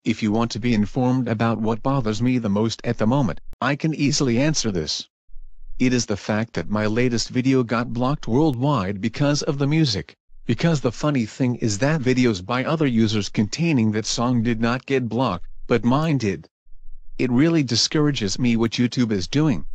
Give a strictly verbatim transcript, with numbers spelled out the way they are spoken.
If you want to be informed about what bothers me the most at the moment, I can easily answer this. It is the fact that my latest video got blocked worldwide because of the music, because the funny thing is that videos by other users containing that song did not get blocked, but mine did. It really discourages me what YouTube is doing.